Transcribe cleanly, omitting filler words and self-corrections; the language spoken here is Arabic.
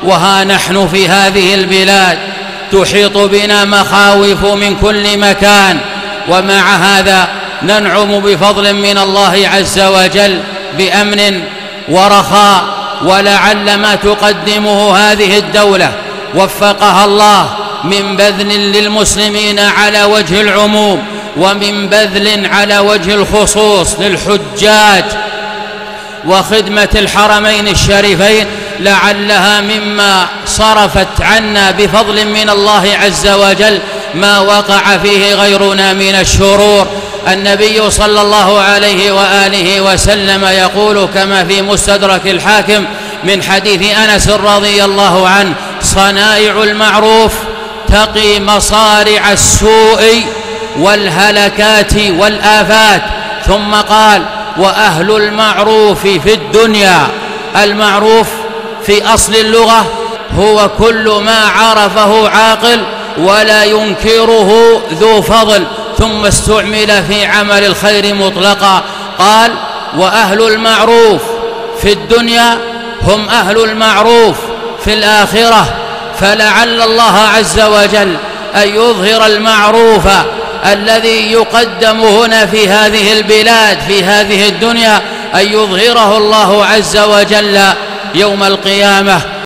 وها نحن في هذه البلاد تحيط بنا مخاوف من كل مكان، ومع هذا ننعم بفضل من الله عز وجل بأمن ورخاء. ولعل ما تقدمه هذه الدولة وفقها الله من بذل للمسلمين على وجه العموم ومن بذل على وجه الخصوص للحجاج وخدمة الحرمين الشريفين، لعلها مما صرفت عنا بفضل من الله عز وجل ما وقع فيه غيرنا من الشرور. النبي صلى الله عليه وآله وسلم يقول كما في مستدرك الحاكم من حديث أنس رضي الله عنه: صنائع المعروف تقي مصارع السوء والهلكات والآفات. ثم قال: وأهل المعروف في الدنيا. المعروف في أصل اللغة هو كل ما عرفه عاقل ولا ينكره ذو فضل، ثم استعمل في عمل الخير مطلقا. قال: وأهل المعروف في الدنيا هم أهل المعروف في الآخرة. فلعل الله عز وجل أن يظهر المعروف الذي يقدم هنا في هذه البلاد في هذه الدنيا، أن يظهره الله عز وجل يوم القيامة.